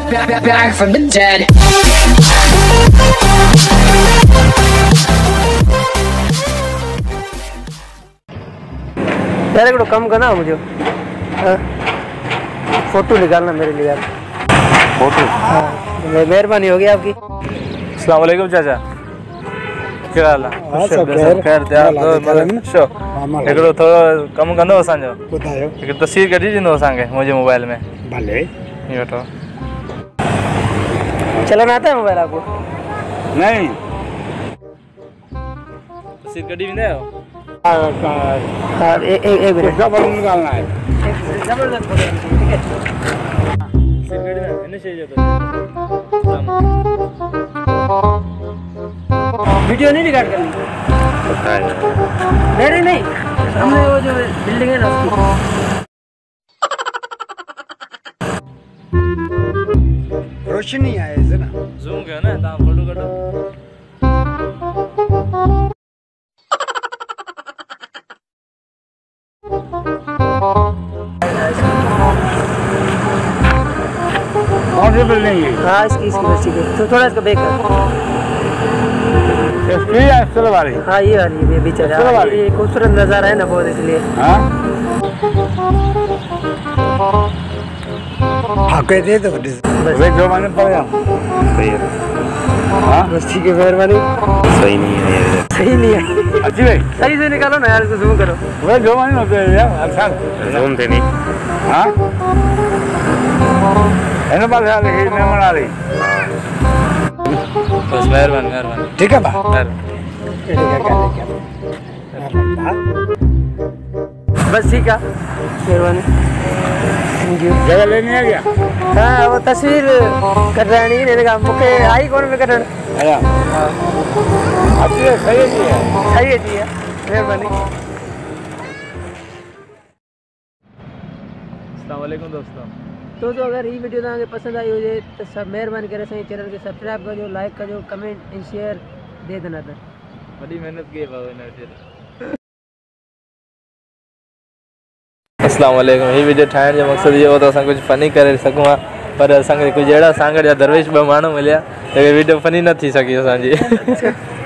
back from the dead. यार एक कम करना मुझे, फोटो निकालना मेरे लिए यार। फोटो? हाँ, मेहरबानी होगी आपकी। अस्सलाम वालेकुम चाचा, क्या हाल आहे? खैर हिकिड़ो थोरो कमु कंदो असांजो, हिकु तस्वीर कढी ॾींदो असांखे मुंहिंजे मोबाइल में। भले। ये वठो। चलाना आता है मोबाइल आपको? नहीं। तस्वीर कढी वेंदा आहियो? हाँ, एक मिनट। डबल निकालना है। जबरदस्त फोटो, ठीक है। तस्वीर कढी ना, इन शइ जो वीडियो नहीं रिकॉर्ड करनी? नहीं नहीं, सामने वो जो बिल्डिंग है ना उसकी। रोशनी आए से ना। ज़ूम कयो ना, तव्हां फोटो कढो। कौन सी बिल्डिंग है? हाँ, इसकी बस ठीक है। तो थोड़ा इसको बैक कर। इसकी या असल वाली? हाँ, ये वाली, ये भी चल रहा है। ये खूबसूरत नज़ारा है ना बहुत, इसलिए। हाँ? हाँ कहते तो बस जो मैंने पढ़ा सही है। हाँ बस ठीक है, मेहरबानी। सही नहीं है, सही नहीं है। अच्छी भाई सही से निकालो ना यार, इसको जूम करो। वे जो मैंने होते हैं यार, अच्छा ज़ूम थे नहीं। हाँ है ना बात है, लेकिन मैं मना रही। बस मेहरबानी। ठीक है बा। बस ठीक है, मेहरबानी। Thank you. जगह लेने आ गया? हाँ, वो तस्वीर कटरानी ने कहा मुझे आई कौन में कटन। अच्छा अच्छी है, सही है जी है। सही है जी, है मेहरबानी। अस्सलाम वालेकुम दोस्तों। तो अगर ये वीडियो तव्हांखे पसंद आई हुजे तो सब मेहरबानी करे असांजे चैनल के सब्सक्राइब कजो, लाइक कजो, कमेंट एंड शेयर दे देना। था बड़ी मेहनत की है। अस्सलाम वालेकुम। ही वीडियो ठाहिण जो मक़सदु इहो हो त असां कुझु फ़नी करे सघूं हा, पर असांखे कुझु अहिड़ा सांगड़ जा दरवेश ॿ माण्हू मिलिया जेके वीडियो फ़नी न थी सघी असांजी।